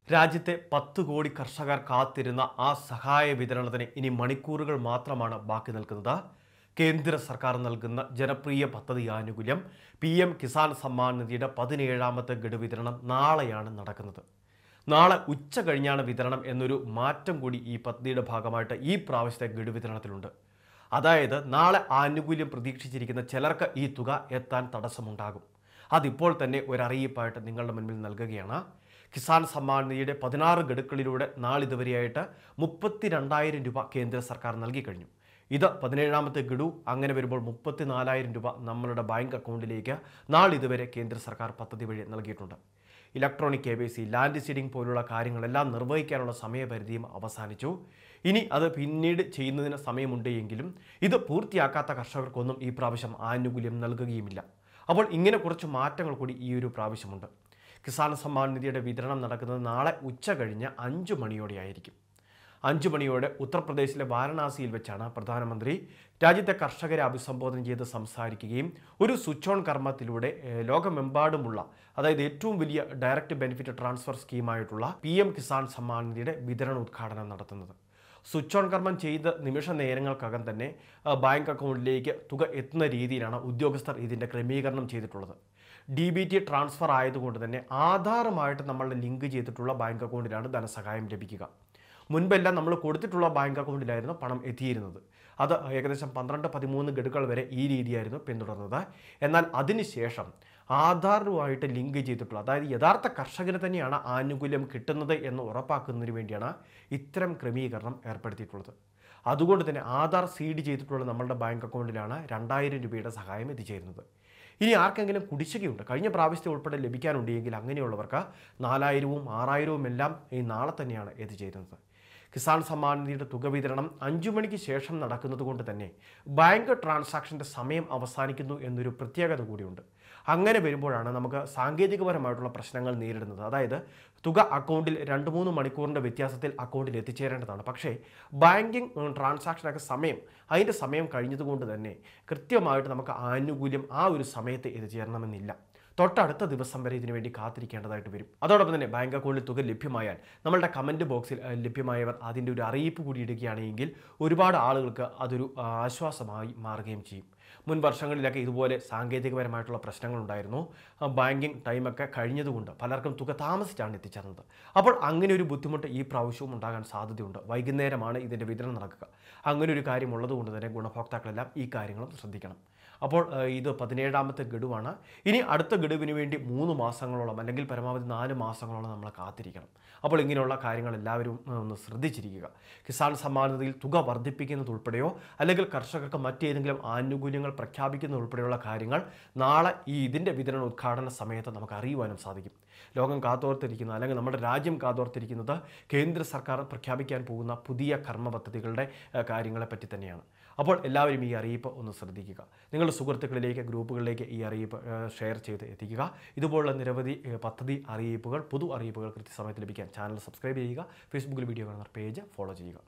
രാജ്യത്തെ 10 കോടി കർഷകർ കാത്തിരുന്ന ആ സഹായ വിതരണത്തിന് ഇനി മണിക്കൂറുകൾ മാത്രമാണ് ബാക്കി നിൽക്കുന്നത്. കേന്ദ്ര സർക്കാർ നൽകുന്ന ജനപ്രിയ പദ്ധതി ആനുകൂല്യം PM കിസാൻ സമ്മാൻ നിധിയുടെ 17ാമത്തെ ഗഡു വിതരണം നാളെയാണ് നടക്കുന്നത്. നാളെ ഉച്ച കഴിഞ്ഞാണ് വിതരണം എന്നൊരു മാറ്റം കൂടി ഈ പദ്ധതിയുടെ ഭാഗമായിട്ട് ഈ പ്രാവശ്യത്തെ ഗഡു വിതരണത്തിലുണ്ട്. അതായത് നാളെ ആനുകൂല്യം പ്രതീക്ഷിച്ചിരിക്കുന്ന ചിലർക്ക് ഈ തുക എത്താൻ തടസ്സമുണ്ടാകും. അതിപ്പോൾ തന്നെ ഒരു അറിയിപ്പായിട്ട് നിങ്ങളുടെ മുൻപിൽ നൽകുകയാണ്. കിസാൻ സമ്മാൻ നിധിയുടെ 16 ഗഡുക്കളിലൂടെ നാളിതുവരെയായിട്ട് 32,000 രൂപ കേന്ദ്ര സർക്കാർ നൽകി കഴിഞ്ഞു. ഇത് 17ാമത്തെ ഗഡു. അങ്ങനെ വരുമ്പോൾ 34,000 രൂപ നമ്മളുടെ ബാങ്ക് അക്കൗണ്ടിലേക്ക് നാളിതുവരെ കേന്ദ്ര സർക്കാർ പദ്ധതി വഴി നൽകിയിട്ടുണ്ട്. ഇലക്ട്രോണിക് KYC, ലാൻഡ് സീഡിംഗ് പോലുള്ള കാര്യങ്ങളെല്ലാം നിർവഹിക്കാനുള്ള സമയപരിധിയും അവസാനിച്ചു. ഇനി അത് പിന്നീട് ചെയ്യുന്നതിന് സമയമുണ്ട് എങ്കിലും ഇത് പൂർത്തിയാക്കാത്ത കർഷകർക്കൊന്നും ഈ പ്രാവശ്യം ആനുകൂല്യം നൽകുകയുമില്ല. അപ്പോൾ ഇങ്ങനെ കുറച്ച് മാറ്റങ്ങൾ കൂടി ഈ ഒരു പ്രാവശ്യമുണ്ട്. കിസാൻ സമ്മാൻ നിധിയുടെ വിതരണം നടക്കുന്നത് നാളെ ഉച്ച കഴിഞ്ഞ് 5 മണിയോടെയായിരിക്കും. 5 മണിയോടെ ഉത്തർപ്രദേശിലെ വാരണാസിയിൽ വെച്ചാണ് പ്രധാനമന്ത്രി രാജ്യത്തെ കർഷകരെ അഭിസംബോധന ചെയ്ത് സംസാരിക്കുകയും ഒരു സ്വിച്ച് ഓൺ കർമ്മത്തിലൂടെ ലോകമെമ്പാടുമുള്ള, അതായത് ഏറ്റവും വലിയ ഡയറക്റ്റ് ബെനിഫിറ്റ് ട്രാൻസ്ഫർ സ്കീമായിട്ടുള്ള PM കിസാൻ സമ്മാൻ നിധിയുടെ വിതരണ ഉദ്ഘാടനം നടത്തുന്നത്. സ്വിച്ച് ഓൺ കർമ്മം ചെയ്ത് നിമിഷ നേരങ്ങൾക്കകം തന്നെ ബാങ്ക് അക്കൗണ്ടിലേക്ക് തുക എത്തുന്ന രീതിയിലാണ് ഉദ്യോഗസ്ഥർ ഇതിൻ്റെ ക്രമീകരണം ചെയ്തിട്ടുള്ളത്. DBT ട്രാൻസ്ഫർ ആയതുകൊണ്ട് തന്നെ ആധാറുമായിട്ട് നമ്മൾ ലിങ്ക് ചെയ്തിട്ടുള്ള ബാങ്ക് അക്കൗണ്ടിലാണ് ധനസഹായം ലഭിക്കുക. മുൻപെല്ലാം നമ്മൾ കൊടുത്തിട്ടുള്ള ബാങ്ക് അക്കൗണ്ടിലായിരുന്നു പണം എത്തിയിരുന്നത്. അത് ഏകദേശം 12-13 ഗഡുക്കൾ വരെ ഈ രീതിയായിരുന്നു പിന്തുടർന്നത്. എന്നാൽ അതിനുശേഷം ആധാറുമായിട്ട് ലിങ്ക് ചെയ്തിട്ടുള്ള, അതായത് യഥാർത്ഥ കർഷകന് തന്നെയാണ് ആനുകൂല്യം കിട്ടുന്നത് എന്ന് ഉറപ്പാക്കുന്നതിന് വേണ്ടിയാണ് ഇത്തരം ക്രമീകരണം ഏർപ്പെടുത്തിയിട്ടുള്ളത്. അതുകൊണ്ട് തന്നെ ആധാർ സീഡ് ചെയ്തിട്ടുള്ള നമ്മളുടെ ബാങ്ക് അക്കൗണ്ടിലാണ് 2,000 രൂപയുടെ സഹായം എത്തിച്ചേരുന്നത്. ഇനി ആർക്കെങ്കിലും കുടിശ്ശികയുണ്ട്, കഴിഞ്ഞ പ്രാവശ്യത്തെ ഉൾപ്പെടെ ലഭിക്കാനുണ്ട് എങ്കിൽ അങ്ങനെയുള്ളവർക്ക് 4,000-ഉം 6,000-ഉം എല്ലാം ഈ നാളെ തന്നെയാണ് എത്തിച്ചേരുന്നത്. കിസാൻ സമ്മാൻ നിധിയുടെ തുക വിതരണം 5 മണിക്ക് ശേഷം നടക്കുന്നത് കൊണ്ട് തന്നെ ബാങ്ക് ട്രാൻസാക്ഷൻ്റെ സമയം അവസാനിക്കുന്നു എന്നൊരു പ്രത്യേകത കൂടിയുണ്ട്. അങ്ങനെ വരുമ്പോഴാണ് നമുക്ക് സാങ്കേതികപരമായിട്ടുള്ള പ്രശ്നങ്ങൾ നേരിടുന്നത്. അതായത് തുക അക്കൗണ്ടിൽ 2-3 മണിക്കൂറിൻ്റെ വ്യത്യാസത്തിൽ അക്കൗണ്ടിൽ എത്തിച്ചേരേണ്ടതാണ്. പക്ഷേ ബാങ്കിങ് ട്രാൻസാക്ഷനൊക്കെ അതിൻ്റെ സമയം കഴിഞ്ഞതുകൊണ്ട് തന്നെ കൃത്യമായിട്ട് നമുക്ക് ആനുകൂല്യം ആ ഒരു സമയത്ത് എത്തിച്ചേരണമെന്നില്ല. തൊട്ടടുത്ത ദിവസം വരെ ഇതിനു വേണ്ടി കാത്തിരിക്കേണ്ടതായിട്ട് വരും. അതോടൊപ്പം തന്നെ ബാങ്ക് അക്കൗണ്ടിൽ തുക ലഭ്യമായാൽ നമ്മളുടെ കമൻറ്റ് ബോക്സിൽ ലഭ്യമായവർ അതിൻ്റെ ഒരു അറിയിപ്പ് കൂടി ഇടുകയാണെങ്കിൽ ഒരുപാട് ആളുകൾക്ക് അതൊരു ആശ്വാസമായി മാറുകയും ചെയ്യും. മുൻ വർഷങ്ങളിലൊക്കെ ഇതുപോലെ സാങ്കേതികപരമായിട്ടുള്ള പ്രശ്നങ്ങളുണ്ടായിരുന്നു. ബാങ്കിങ് ടൈമൊക്കെ കഴിഞ്ഞതുകൊണ്ട് പലർക്കും തുക താമസിച്ചാണ് എത്തിച്ചേർന്നത്. അപ്പോൾ അങ്ങനെ ഒരു ബുദ്ധിമുട്ട് ഈ പ്രാവശ്യവും ഉണ്ടാകാൻ സാധ്യതയുണ്ട്. വൈകുന്നേരമാണ് ഇതിൻ്റെ വിതരണം നടക്കുക. അങ്ങനെ ഒരു കാര്യം ഉള്ളതുകൊണ്ട് തന്നെ ഗുണഭോക്താക്കളെല്ലാം ഈ കാര്യങ്ങളും ശ്രദ്ധിക്കണം. അപ്പോൾ ഇത് 17ാമത്തെ ഗഡുവാണ്. ഇനി അടുത്ത ഗഡുവിന് വേണ്ടി 3 മാസങ്ങളോളം അല്ലെങ്കിൽ പരമാവധി 4 മാസങ്ങളോളം നമ്മൾ കാത്തിരിക്കണം. അപ്പോൾ ഇങ്ങനെയുള്ള കാര്യങ്ങൾ എല്ലാവരും ഒന്ന് ശ്രദ്ധിച്ചിരിക്കുക. കിസാൻ സമ്മാൻ നിധിയിൽ തുക വർദ്ധിപ്പിക്കുന്നതുൾപ്പെടെയോ അല്ലെങ്കിൽ കർഷകർക്ക് മറ്റേതെങ്കിലും ആനുകൂല്യങ്ങൾ പ്രഖ്യാപിക്കുന്നതുൾപ്പെടെയുള്ള കാര്യങ്ങൾ നാളെ ഇതിൻ്റെ വിതരണ ഉദ്ഘാടന സമയത്ത് നമുക്ക് അറിയുവാനും സാധിക്കും. ലോകം കാതോർത്തിരിക്കുന്നത്, അല്ലെങ്കിൽ നമ്മുടെ രാജ്യം കാതോർത്തിരിക്കുന്നത് കേന്ദ്ര സർക്കാർ പ്രഖ്യാപിക്കാൻ പോകുന്ന പുതിയ കർമ്മ പദ്ധതികളുടെ കാര്യങ്ങളെപ്പറ്റി തന്നെയാണ്. അപ്പോൾ എല്ലാവരും ഈ അറിയിപ്പ് ഒന്ന് ശ്രദ്ധിക്കുക. നിങ്ങളുടെ സുഹൃത്തുക്കളിലേക്ക്, ഗ്രൂപ്പുകളിലേക്ക് ഈ അറിയിപ്പ് ഷെയർ ചെയ്ത് എത്തിക്കുക. ഇതുപോലുള്ള നിരവധി പദ്ധതി അറിയിപ്പുകൾ, പൊതു അറിയിപ്പുകൾ കൃത്യസമയത്ത് ലഭിക്കാൻ ചാനൽ സബ്സ്ക്രൈബ് ചെയ്യുക. ഫേസ്ബുക്കിൽ വീഡിയോ കാണുന്ന പേജ് ഫോളോ ചെയ്യുക.